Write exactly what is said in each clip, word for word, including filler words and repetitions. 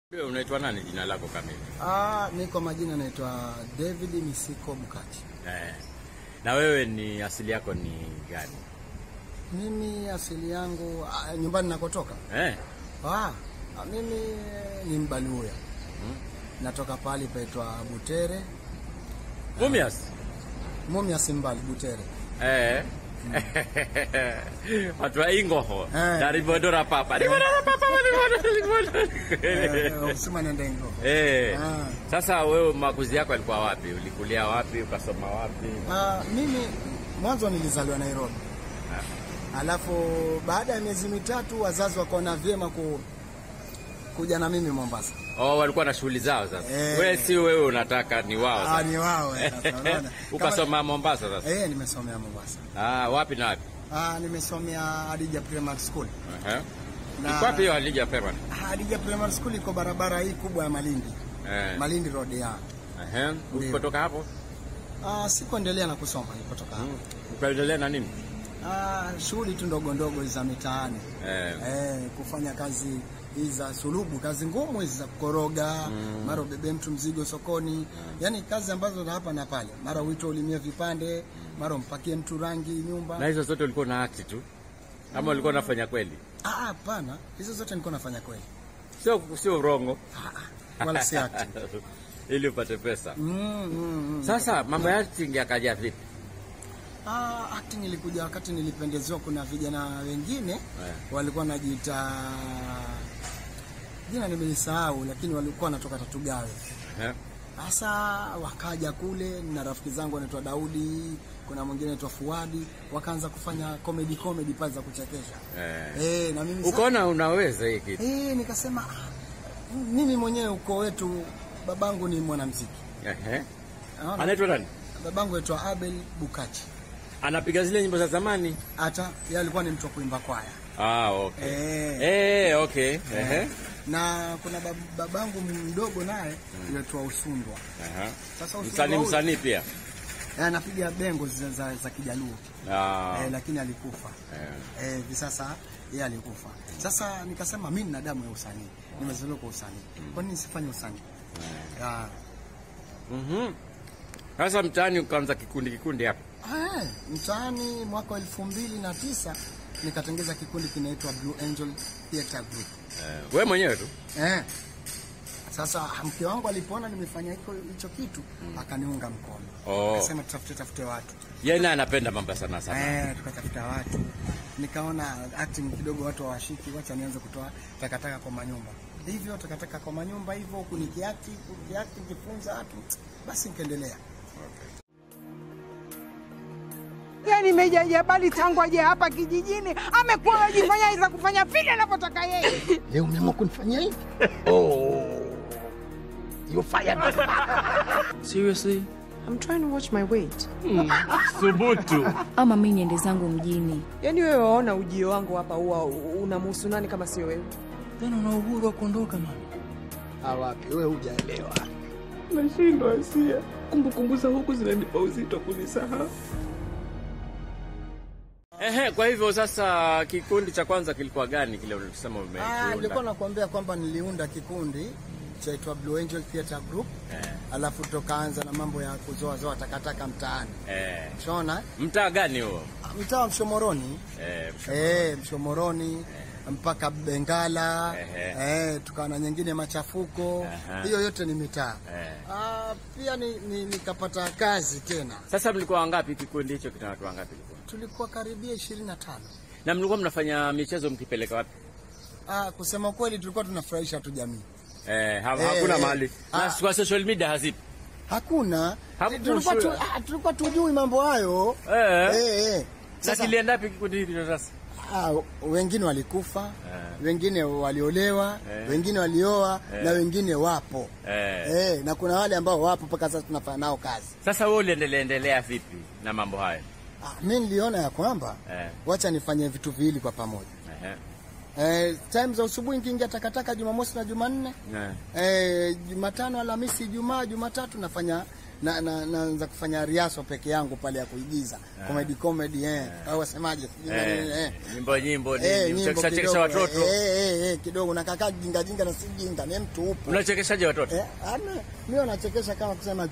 Wewe unaitwa nani jina lako kamili? Ah, niko majina naitwa David Misiko Bukachi. Eh. Na wewe ni asili yako ni gani? Mimi asili yangu ah, nyumbani nakotoka. Eh. Ah, mimi ni Mbaluya. Hmm. Natoka pale paitwa Butere. Mumias. Uh, Mumias Mbali Butere. Eh. Watu wa Ingoho. Dari bodora papa. Ni bodora papa, ni bodora. Eh, usema nenda Ingoho. Eh. Sasa wewe makuzi yako yalikuwa wapi? Ulikulia wapi? Ukasoma wapi? Ah, mimi mwanzo nilizaliwa Nairobi. Ah. Alafu baada ya miezi mitatu wazazi wakaona vyema ku kuja na mimi Mombasa. Oh, walikuwa na shughuli zao sasa. Eh. Wewe si wewe unataka ni wao sasa. Ah, ni wao sasa unaona. Ukasoma Mombasa sasa. Eh, nimesomea Mombasa. Ah, wapi na wapi? Ah, nimesomea Hadija Primary School. Eh. Uh-huh. Iko wapi hiyo Hadija Primary? Hadija Primary School iko barabara hii kubwa ya Malindi. Eh. Malindi Road ya. Eh. Uh-huh. Ulipotoka hapo? Ah, sikuendelea na kusoma nilipotoka hapo. Hmm. Ukaendelea na nini? Ah, shughuli tu ndogo ndogo za mitaani. Eh. Eh, kufanya kazi hizi za sulubu, kazi ngumu hizi za kukoroga, mm. mara ubebe mtu mzigo sokoni. Mm. Yaani kazi ambazo za hapa na pale. Mara uito ulimia vipande, mara umpakie mtu rangi nyumba. Na hizo zote ulikuwa na act tu? Ama mm. ulikuwa unafanya kweli? Ah, hapana. Hizo zote nilikuwa nafanya kweli. Sio sio rongo. Ah, wala si act. Ili upate pesa. Mm, mm, mm. Sasa mambo ya acting yakaja vipi? Ah, acting ilikuja wakati nilipendezewa, kuna vijana wengine yeah. walikuwa wanajiita jina nimelisahau, lakini walikuwa wanatoka Tatugawe. Eh. Sasa wakaja kule na rafiki zangu wanaitwa Daudi, kuna mwingine anaitwa Fuadi, wakaanza kufanya comedy comedy pale za kuchekesha. Eh. Eh, na mimi ukaona unaweza hiki kitu. Eh, nikasema mimi mwenyewe uko wetu babangu ni mwanamuziki. Eh. Anaitwa nani? Babangu anaitwa Abel Bukachi. Anapiga zile nyimbo za zamani? Hata yeye alikuwa ni mtu wa kuimba kwaya. Ah, okay. Eh, eh okay. Eh. Uh-huh. Na kuna bab, babangu mdogo naye anaitwa mm. Usundwa. Aha. Sasa msanii msanii pia. Eh, anapiga bengo za za, za Kijaluo. Ah. Eh, lakini alikufa. Eh, eh sasa yeye alikufa. Sasa nikasema mimi nina damu ya usanii. Nimezaliwa kwa usanii. Kwa nini nisifanye usanii? Ah. Mhm. Sasa mtaani ukaanza kikundi kikundi hapo. Ah, mtaani mwaka wa elfu mbili na tisa nikatengeza kikundi kinaitwa Blue Angel Theater Group. Eh, wewe mwenyewe tu? Eh. Sasa mke wangu alipoona nimefanya hicho hicho kitu, mm. akaniunga mkono. Oh. Akasema tutafute tafute watu. Yeye naye anapenda mambo sana sana. Eh, tukatafuta watu. Nikaona acting kidogo watu hawashiki, wacha nianze kutoa takataka kwa manyumba. Hivyo takataka kwa manyumba hivyo kunikiati, kunikiati kifunza watu. Basi nikaendelea. Okay. Yani meja bali tangu aje hapa kijijini amekuwa anajifanya iza kufanya vile anapotaka yeye. Leo umeamua kunifanyia hivi? Oh. You fired. Seriously? I'm trying to watch my weight. Hmm. Subutu. Ama mimi niende zangu mjini. Yaani wewe waona ujio wangu hapa huwa unamhusu nani kama sio wewe? Tena una uhuru wa kuondoka mama. Ah, wapi wewe hujaelewa. Nashindwa Asia. Kumbukumbu za huku zinanipa uzito kunisahau. Ehe, kwa hivyo sasa kikundi cha kwanza kilikuwa gani kile ulisema umekiunda? Ah, nilikuwa nakwambia kwamba niliunda kikundi chaitwa Blue Angel Theater Group. Eh. Alafu tukaanza na mambo ya kuzoa zoa takataka mtaani. Eh. Unaona? Mtaa gani huo? Mtaa wa Mshomoroni. Eh, Mshomoroni. Eh, Mshomoroni. Eh. Mpaka Bengala. Eh, eh tukawa na nyingine Machafuko. Hiyo yote ni mitaa. Eh. Ah, pia ni, ni nikapata kazi tena. Sasa mlikuwa wangapi kikundi hicho kina watu wangapi? Tulikuwa karibia ishirini na tano. Na mlikuwa mnafanya michezo mkipeleka wapi? Ah, kusema kweli tulikuwa tunafurahisha tu jamii. Eh, ha, eh, hakuna mahali. Na kwa social media hazipo. Hakuna. Tulikuwa tu, ah, tulikuwa tujui mambo hayo. Eh. Eh, eh. Sasa kilienda wapi kikundi hicho sasa? Ah, wengine walikufa, eh. wengine waliolewa, eh. wengine walioa, eh. na wengine wapo. Eh. Eh, na kuna wale ambao wapo mpaka sasa tunafanya nao kazi. Sasa wewe uliendelea endelea vipi na mambo haya? Ah, mimi niliona ya kwamba eh. wacha nifanye vitu viwili kwa pamoja. Eh. Eh, time za asubuhi nikiingia takataka Jumamosi na Jumanne. Eh. Eh, Jumatano, Alhamisi, Ijumaa, Jumatatu nafanya na na naanza kufanya riaso peke yangu pale ya kuigiza yeah. comedy comedy eh yeah. au wasemaje eh nyimbo nyimbo eh, ni mchekesha watoto eh eh eh kidogo na kaka jinga jinga na si jinga ni mtu upo. Unachekeshaje watoto? Eh ana mimi nachekesha kama kusema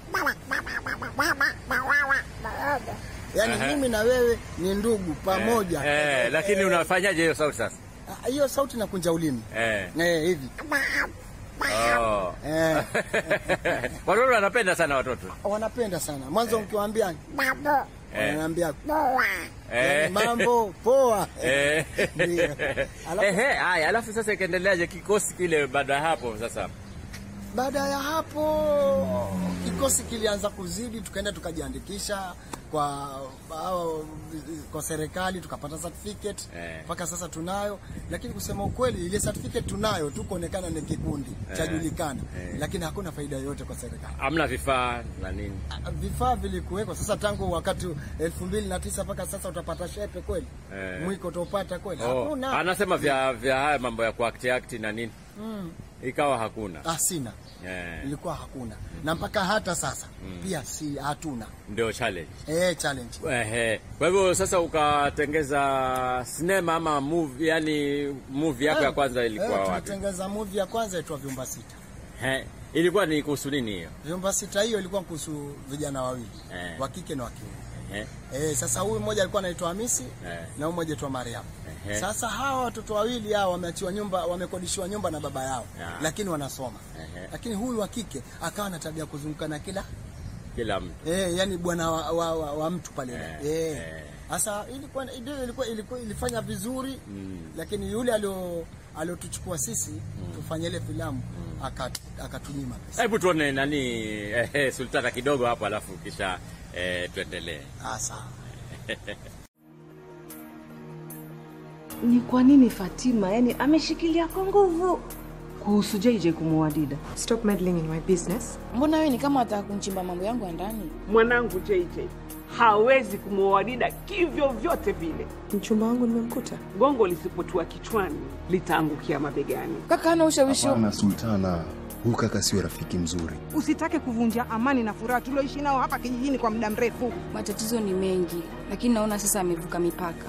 yani uh -huh. mimi na wewe ni ndugu pamoja eh, eh lakini eh, unafanyaje hiyo sauti sasa? Hiyo sauti nakunja ulimi eh eh hivi oh eh watoto wanapenda sana watoto wanapenda sana mwanzo ukiwaambia eh. baba wanaambia poa eh mambo poa eh ehe haya alafu sasa ikaendeleaje kikosi kile baada hapo sasa? Baada ya hapo kikosi kilianza kuzidi, tukaenda tukajiandikisha kwa uh, kwa serikali tukapata certificate mpaka eh. Sasa tunayo, lakini kusema ukweli ile certificate tunayo tu kuonekana ni kikundi eh. chajulikana eh. Lakini hakuna faida yoyote kwa serikali. Hamna vifaa na nini? Vifaa vilikuweko sasa tangu wakati elfu mbili na tisa mpaka sasa utapata shepe kweli? Eh. Mwiko utapata kweli? Oh. Hakuna. Anasema vya vya haya mambo ya kuact act na nini? Mm. Ikawa hakuna. Ah, sina. Yeah. Ilikuwa hakuna. Mm. Na mpaka hata sasa mm. pia si hatuna. Ndio challenge. Eh, challenge. Eh. Kwa hivyo sasa ukatengeza sinema ama movie, yani movie yako eh, ya kwanza ilikuwa eh, wapi? Tulitengeza movie ya kwanza inaitwa Vyumba Sita. Eh. Ilikuwa ni kuhusu nini hiyo? Vyumba Sita hiyo ilikuwa kuhusu vijana wawili, eh. wa kike na wa kiume. Eh. Eh, sasa huyu mmoja alikuwa anaitwa Hamisi eh. na huyu mmoja anaitwa Mariam. Eh. Sasa hawa watoto wawili hao wameachiwa nyumba, wamekodishiwa nyumba na baba yao. Yeah. Lakini wanasoma. Eh. Lakini huyu wa kike akawa na tabia kuzunguka na kila kila mtu. Eh, yani bwana wa, wa, wa, wa mtu pale. Eh. Sasa eh. ilikuwa ndio ilikuwa ilikuwa ilifanya vizuri mm. lakini yule alio aliotuchukua sisi mm. tufanye ile filamu mm. akatunyima pesa. Hebu tuone nani eh, eh, Sultana kidogo hapo alafu kisha eh, tuendelee. Ah, sawa. Ni kwa nini Fatima yani ameshikilia kwa nguvu kuhusu J J kumuoa Dida? Stop meddling in my business. Mbona wewe ni kama unataka kunchimba mambo yangu ya ndani? Mwanangu J J hawezi kumuoa Dida kivyo vyote vile. Mchumba wangu nimemkuta. Gongo lisipotua kichwani litaangukia mabegani. Kaka ana ushawishi. Hapana Sultana, huyu kaka sio rafiki mzuri. Usitake kuvunja amani na furaha tulioishi nao hapa kijijini kwa muda mrefu. Matatizo ni mengi, lakini naona sasa amevuka mipaka.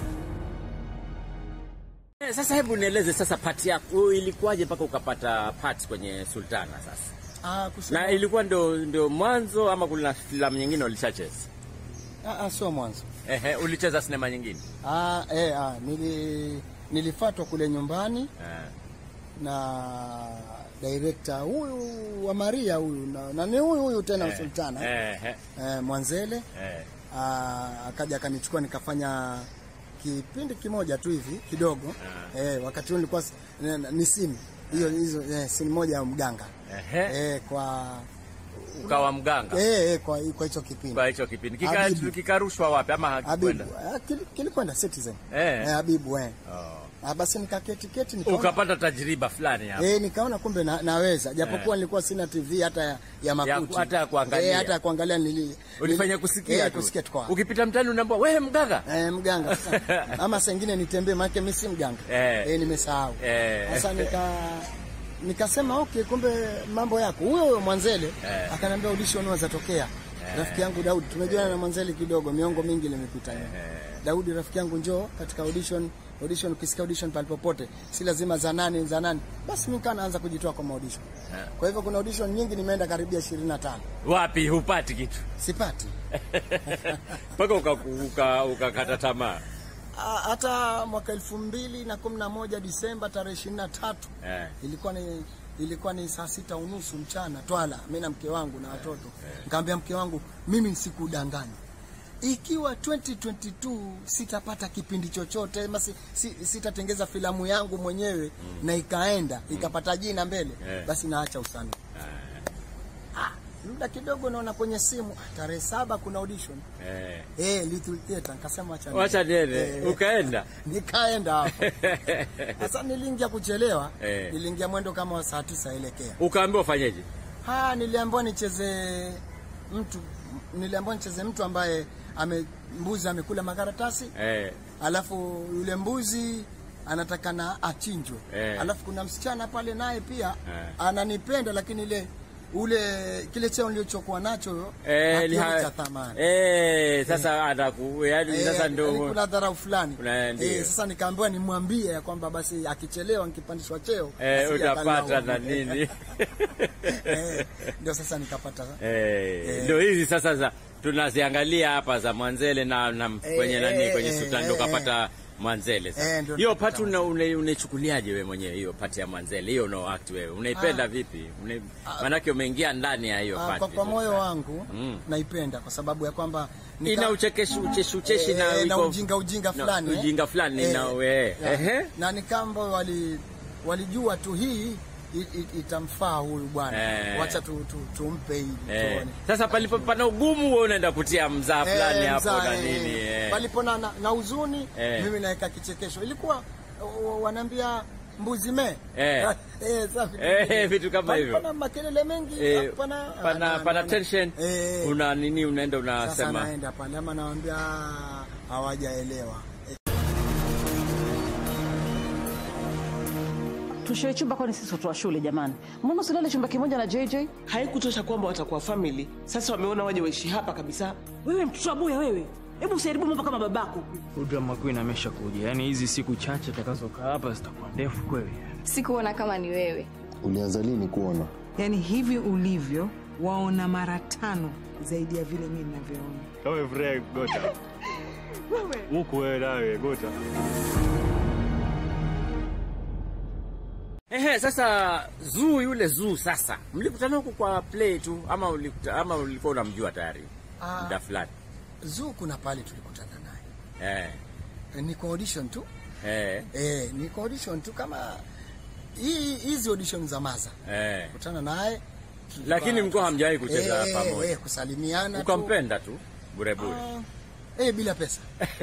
Sasa hebu nieleze sasa part yako ilikuwaje mpaka ukapata part kwenye Sultana sasa? Ah, kusema na ilikuwa ndio ndio mwanzo ama kuna filamu nyingine ulishacheza? Ah, ah sio mwanzo. Ehe, ulicheza sinema nyingine? Ah, eh ah nili nilifuatwa kule nyumbani. Eh. Na director huyu wa Maria huyu na, na ni huyu huyu tena eh. Sultana. Eh, eh. eh Mwanzele. Eh. Ah, akaja akanichukua nikafanya kipindi kimoja tu hivi kidogo yeah. eh wakati huo nilikuwa ni simu hiyo hizo eh, simu moja ya mganga eh, eh kwa ukawa mganga eh, eh kwa kwa hicho kipindi kwa hicho kipindi kika kikarushwa wapi ama hakwenda kilikwenda Citizen eh, eh Habibu eh oh. Ah, basi nikaketi keti nikaona ukapata tajriba fulani hapo eh nikaona kumbe na, naweza japokuwa eh. nilikuwa sina T V hata ya, ya makuti ya, hata ya kuangalia eh, hata ya kuangalia nili ulifanya kusikia eh, kusikia tu ukipita mtani unaambia wewe mganga eh mganga ama saa nyingine nitembee maana mimi si mganga eh, eh nimesahau eh. Sasa nika nikasema okay kumbe mambo yako huyo Mwanzele eh. Akaniambia audition wazatokea eh. Rafiki yangu Daudi tumejuana na Mwanzele kidogo miongo mingi imepita eh. Daudi rafiki yangu njoo katika audition audition ukisikia audition pale popote si lazima za nani za nani basi mimi naanza kujitoa kwa audition yeah. Kwa hivyo kuna audition nyingi nimeenda karibia ishirini na tano. Wapi hupati kitu? Sipati. Mpaka ukakata uka, uka tamaa. Hata mwaka elfu mbili na kumi na moja Disemba tarehe ishirini na tatu yeah. Ilikuwa ni ilikuwa ni saa sita unusu mchana Twala mimi na mke wangu na watoto yeah. Nikamwambia mke wangu mimi sikudanganya ikiwa elfu mbili na ishirini na mbili sitapata kipindi chochote basi sitatengeza filamu yangu mwenyewe mm. na ikaenda mm. ikapata jina mbele yeah. Basi naacha usanii ah. Muda kidogo naona kwenye simu tarehe saba kuna audition eh eh Little Theater nikasema acha acha nene eh, ukaenda nikaenda hapo. Sasa niliingia kuchelewa eh. Niliingia mwendo kama wa saa tisa elekea. Ukaambiwa ufanyeje? Ah niliambiwa nicheze mtu niliambiwa nicheze mtu ambaye ame mbuzi amekula makaratasi eh. Alafu yule mbuzi anatakana achinjwe eh. Alafu kuna msichana pale naye pia eh. Ananipenda lakini ile ule kile cheo nilichokuwa nacho eh, hakioni cha thamani. Eh, sasa eh, ataku yaani eh, sasa ndio kuna dharau fulani. Eh, sasa nikaambiwa nimwambie ya kwamba basi akichelewa nikipandishwa cheo eh, utapata na nini. eh, ndio sasa nikapata. Eh, eh, ndio hizi sasa za tunaziangalia hapa za Mwanzele na, na eh, kwenye nani eh, kwenye Sultan ndio eh, kapata Mwanzele sasa. Hiyo eh, pati unaichukuliaje wewe mwenyewe hiyo pati ya Mwanzele? Hiyo no act wewe. Unaipenda ah, vipi? Una, maana yake umeingia ndani ya hiyo pati. Kwa, kwa moyo wangu mm, naipenda kwa sababu ya kwamba nika, ina uchekeshi ucheshi ucheshi eh, na, na ujinga ujinga fulani. Na, ujinga fulani eh, na wewe. Eh. Na nikambo wali walijua tu hii It, it, itamfaa huyu bwana eh, wacha tu, tu, tumpe hii eh. Sasa palipo pana ugumu wewe unaenda kutia mzaa fulani eh, hapo na nini eh. Palipo na, na, na huzuni eh, mimi naweka kichekesho. Ilikuwa wanaambia mbuzi me eh eh safi eh vitu kama hivyo. Pana makelele mengi eh, pana pana pana tension eh, una nini unaenda unasema sasa naenda pale ama naambia hawajaelewa. Tushoe chumba kwani sisi watu wa shule jamani. Mbona usilale chumba kimoja na J J? Haikutosha kwamba watakuwa family. Sasa wameona waje waishi hapa kabisa. Wewe mtoto wa buya wewe. Hebu usijaribu mambo kama babako. Drama queen ameshakuja. Yaani hizi siku chache takazokaa hapa zitakuwa ndefu kweli. Sikuona kama ni wewe. Ulianza lini kuona? Yaani hivi ulivyo waona mara tano zaidi ya vile mimi ninavyoona. Wewe vreg gota. Wewe. Huko wewe nawe gota. Ehe, sasa Zuu yule Zuu sasa. Mlikutana huko kwa play tu ama ulikuta, ama ulikuwa unamjua tayari? Ah, muda fulani. Zuu kuna pale tulikutana naye. Eh. Ni kwa audition tu. Eh. Eh, ni kwa audition tu kama hii hizi audition za Maza. Eh. Kutana naye. Lakini mko hamjawahi kucheza eh, pamoja. Eh, kusalimiana tu. Ukampenda tu bure bure. Ah, eh bila pesa.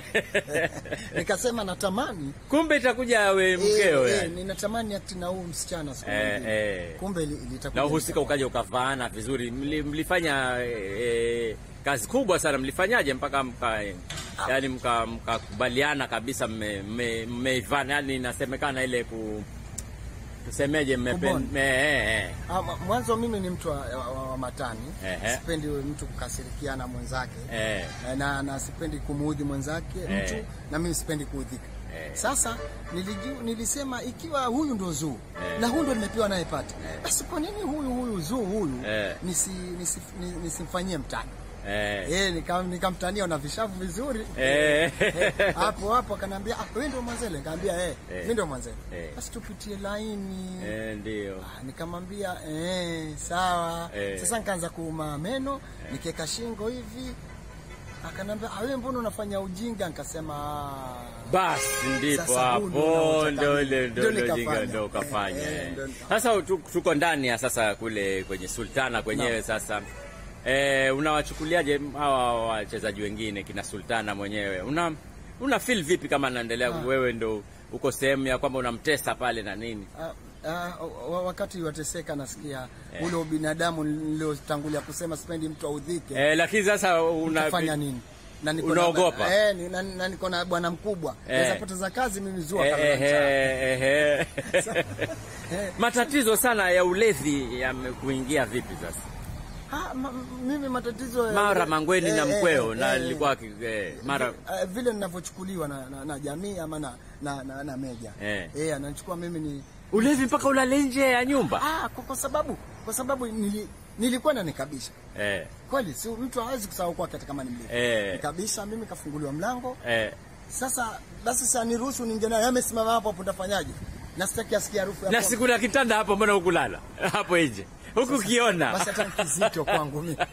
Nikasema natamani kumbe itakuja we mkeo eh, yani. Eh, ninatamani ati na huyu msichana siku eh, nyingine. Eh. Kumbe litakuja. Na uhusika ukaja ukavaana vizuri. Mlifanya eh, kazi kubwa sana. Mlifanyaje mpaka mka eh, ah, yani mkakubaliana mka kabisa mmeivana me, yani inasemekana ile ku tusemeje mmependa eh, eh. Ah, mwanzo mimi ni mtu wa, wa, wa matani. Eh, sipendi mtu kukasirikiana mwenzake. Eh. Na na sipendi kumuudhi mwenzake eh, mtu na mimi sipendi kuudhika. Eh. Sasa niliju, nilisema ikiwa huyu ndo Zuu eh, na huyu ndo nimepewa naye pati. Eh. Basi kwa nini huyu huyu Zuu huyu eh, nisi nisimfanyie nisi mtani? Eh, eh nikam nikamtania na vishavu vizuri. Eh. Eh, hapo hapo akanambia ah wewe ndio Mwanzele, nikamwambia eh, eh mimi ndio Mwanzele. Eh. Basi tupitie laini. Eh ndio. Ah, nikamwambia eh sawa. Eh. Sasa nikaanza kuuma meno, eh, nikeka shingo hivi. Akanambia ah wewe mbona unafanya ujinga? Nikasema basi ndipo hapo ndio ile ndio ujinga ndio ukafanya. Sasa tuko ndani ya sasa kule kwenye Sultana kwenyewe no. Sasa eh unawachukuliaje hawa wachezaji wengine kina Sultana mwenyewe? Una una feel vipi kama anaendelea ah, wewe ndo uko sehemu ya kwamba unamtesa pale na nini? Ah, uh, wakati wateseka nasikia eh, ule binadamu niliotangulia kusema sipendi mtu audhike. Eh, lakini sasa unafanya nini? Na niko unaogopa eh ni, na, na niko na bwana mkubwa naweza eh, poteza kazi mimi Zuu kama eh, eh, eh, eh. Matatizo sana ya ulevi yamekuingia vipi sasa? Ah, ma, mimi matatizo mara Mangweni eh, na mkweo eh, na nilikuwa eh, eh, mara eh, vile ninavyochukuliwa na, na, na jamii ama na na, na, na media eh, eh anachukua mimi ni ulevi mpaka ulale nje ya nyumba. Ah, kwa sababu kwa sababu nili, nilikuwa na nikabisha. Eh. Kweli si mtu hawezi kusahau kwa hata kama ni mlevi. Eh. Nikabisha mimi kafunguliwa mlango. Eh. Sasa basi sasa niruhusu ninge naye amesimama hapo hapo utafanyaje? Na sitaki asikie harufu hapo. Na siku na kitanda hapo mbona hukulala? Hapo nje. Huku kiona. Basi hata kizito kwangu mimi.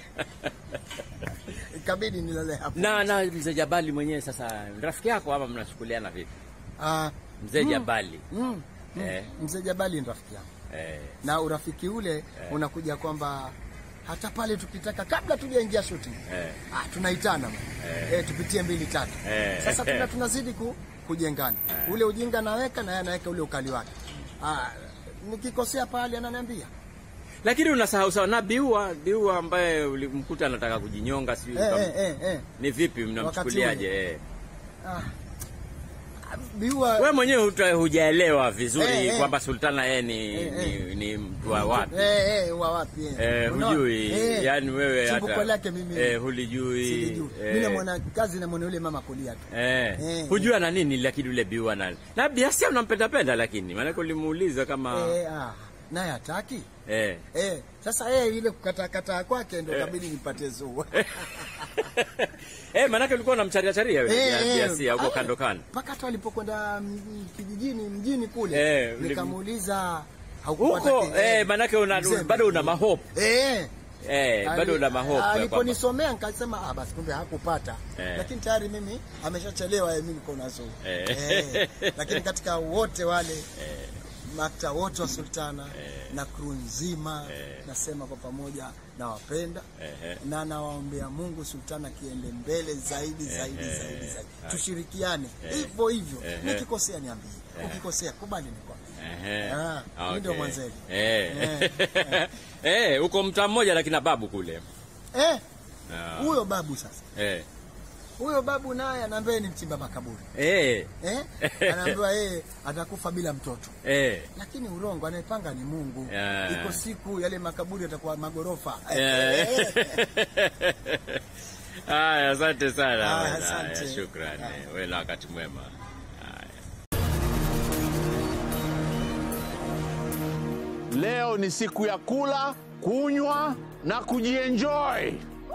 Ikabidi nilale hapo. Na na Mzee Jabali mwenyewe sasa rafiki yako ama mnachukuliana vipi? Ah, Mzee Jabali. Mm. Mm. Eh. Mzee Jabali ni rafiki yangu. Eh. Na urafiki ule eh, unakuja kwamba hata pale tukitaka kabla tujaingia shooting eh, ah tunaitana eh, eh tupitie mbili tatu. Eh. Sasa tuna tunazidi ku, kujengana. Eh. Ule ujinga naweka na yeye anaweka ule ukali wake. Ah nikikosea pale ananiambia. Lakini unasahau sawa na Biua, Biua ambaye ulimkuta anataka kujinyonga sio eh, kama. Eh, eh, eh. Ni vipi mnamchukuliaje eh? Ah. Biwa wewe mwenyewe hujaelewa vizuri Eh, eh. kwamba Sultana yeye ni, Eh, eh. ni ni mtu wa wapi. Eh eh wa wapi eh. Eh, Unaona? hujui Eh, yani wewe chimbuko hata lake mimi eh, hulijui silijui. eh, Mimi mwana kazi na mwana yule mama kulia tu. eh, Eh, hujua na nini lakini yule Biwa nani na Biasia unampenda penda lakini maana ulimuuliza kama eh ah naye hataki. eh Eh, sasa yeye ile kukata kata kwake ndio kabidi nipate zuu. eh maana ulikuwa unamcharia charia wewe Eh, eh. Biasia huko Ah, kando kando. Mpaka tu alipokwenda mm, kijijini mjini kule Eh, nikamuuliza huko eh maana una bado una mahope. Eh. Eh, bado una mahope. Aliponisomea nikasema ah basi kumbe hakupata. Eh. Lakini tayari mimi ameshachelewa mimi niko nazo. Eh. Eh. Lakini katika wote wale eh. Makta wote wa Sultana eh. na crew nzima eh. nasema kwa pamoja nawapenda eh. na nawaombea Mungu Sultana kiende mbele zaidi zaidi eh. zaidi zaidi. eh. Tushirikiane eh. hivyo hivyo. eh. Nikikosea niambie. eh. Ukikosea kubali nikwambie. Eh. Ah, okay. Ndio mwanzeli. Eh. Eh, eh uko mtaa mmoja lakini na babu kule. Eh. Huyo babu sasa. Eh. Huyo babu naye anaambia ni mchimba makaburi. Eh. Eh? Anaambiwa yeye atakufa bila mtoto. Eh. Lakini urongo anayepanga ni Mungu. Yeah. Iko siku yale makaburi yatakuwa magorofa. Eh. Haya, asante sana. Haya, asante. Shukrani. Wewe na wakati mwema. Leo ni siku ya kula, kunywa na kujienjoy.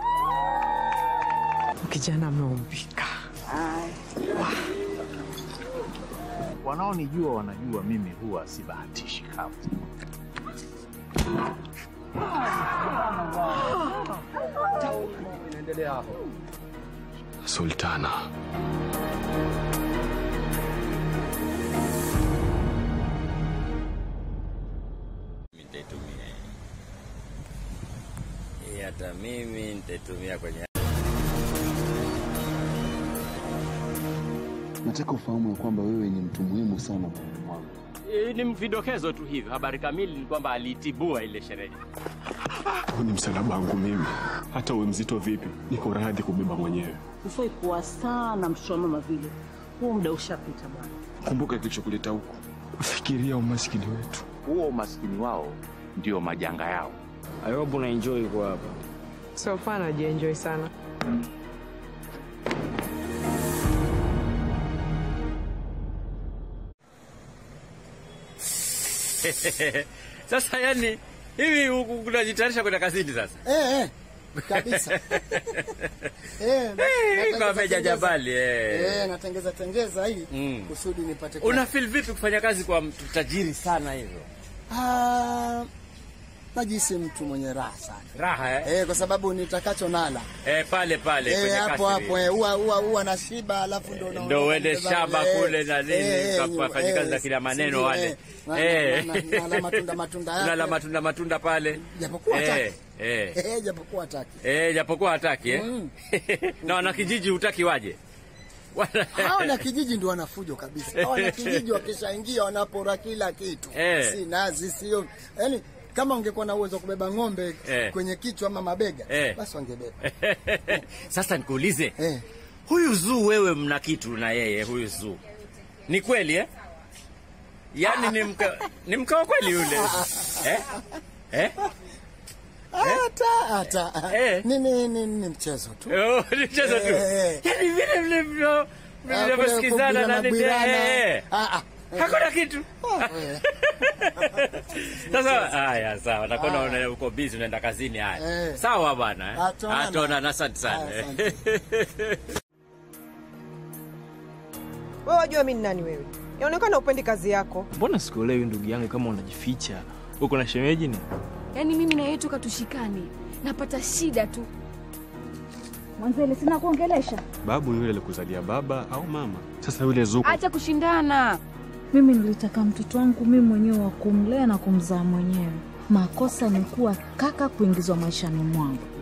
Kijana ameumbika. Wow. Wanaonijua wanajua mimi huwa sibahatishi kamwe. Sultana. Nitaitumia. Eh, hata mimi nitaitumia kwenye Nataka ufahamu ya kwamba wewe ni mtu muhimu sana moyoni mwangu. E, ni vidokezo tu hivi. Habari kamili ni kwamba alitibua ile sherehe. Huu ni msalaba wangu mimi. Hata uwe mzito vipi, niko radhi kubeba mwenyewe. Ufai kuwa sana mtoto wa mama vile. Huo muda ushapita bwana. Kumbuka kilichokuleta huko. Fikiria umaskini wetu. Huo umaskini wao ndio majanga yao. I hope una enjoy kwa hapa. So far najienjoy sana. Sasa yani hivi unajitayarisha kwenda kazini sasa? Eh eh. Kabisa. eh, kwa meja jabali eh. Eh, natengeza tengeza hii mm. kusudi nipate. Una feel vipi kufanya kazi kwa mtu tajiri sana hivyo? Ah, najisi mtu mwenye raha sana. Raha eh? Eh, kwa sababu nitakacho nala. Eh, pale pale eh, kwenye hapo hapo eh, huwa huwa huwa na shiba alafu ndo unaona. Ndio uende shamba kule na nini kufanya kazi za kila maneno wale. Eh. Na matunda matunda yake. Na matunda matunda pale. Japokuwa hataki. Eh. Eh, japokuwa hataki. Eh, japokuwa hataki eh. Na wana kijiji hutaki waje. Hao na kijiji ndio wanafujo kabisa. Hao na kijiji wakishaingia wanapora kila kitu. Eh. Si nazi sio. Yaani kama ungekuwa na uwezo kubeba ng'ombe eh. kwenye kichwa ama mabega eh. basi wangebeba. Sasa nikuulize. Eh. Huyu Zuu wewe mna kitu na yeye huyu Zuu. Ni kweli eh? Yaani ni mka ni mkao kweli yule. Eh? Eh? Hata hata eh. ni ni ni ni mchezo tu. Oh, ni mchezo tu. Eh. Yaani vile vile vile mnasikizana na nini eh. Ah ah. Hakuna kitu. Sasa haya sawa, nakuona uko busy unaenda kazini haya. Eh. Sawa bwana. Atona na asante sana. Wewe wajua mimi ni nani wewe? Inaonekana upendi kazi yako. Mbona sikuelewi ndugu yangu kama unajificha? Uko na shemeji ni? Yaani mimi na yeye toka tushikane. Napata shida tu. Mwanzele sina kuongelesha. Babu yule alikuzalia baba au mama? Sasa yule Zuku. Acha kushindana. Mimi nilitaka mtoto wangu mimi mwenyewe wa kumlea na kumzaa mwenyewe. Makosa ni kuwa kaka kuingizwa maishani mwangu.